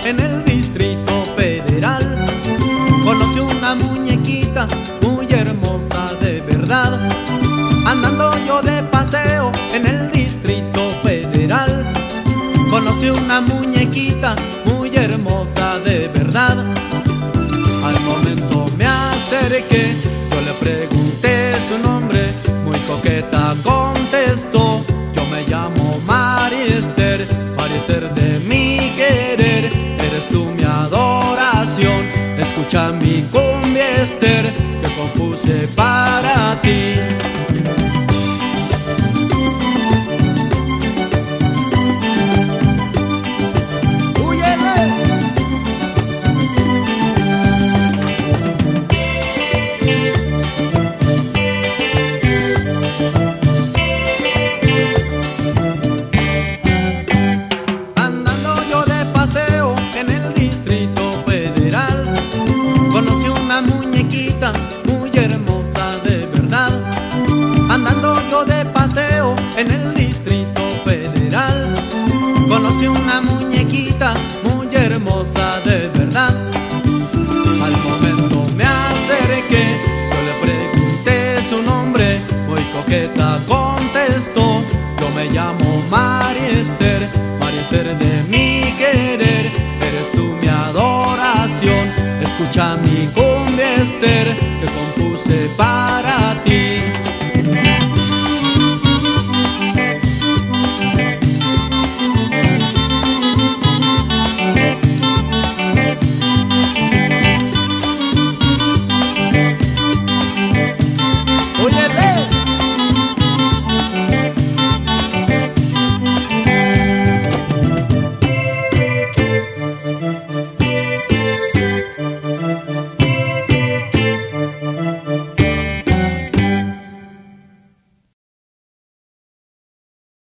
en el Distrito Federal. Conocí una muñequita muy hermosa de verdad, andando yo de paseo en el Distrito Federal. Conocí una muñequita muy hermosa de verdad. Al momento me acerqué, yo le pregunté su nombre, muy coqueta contestó: yo me llamo María Esther de mí.